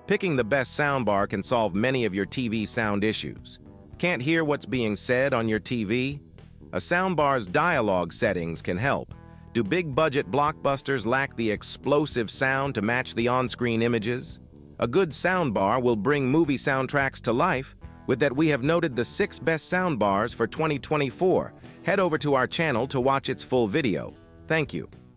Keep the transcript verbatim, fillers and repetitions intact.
Picking the best soundbar can solve many of your T V sound issues. Can't hear what's being said on your T V? A soundbar's dialogue settings can help. Do big-budget blockbusters lack the explosive sound to match the on-screen images? A good soundbar will bring movie soundtracks to life. With that, we have noted the six best soundbars for twenty twenty-four. Head over to our channel to watch its full video. Thank you.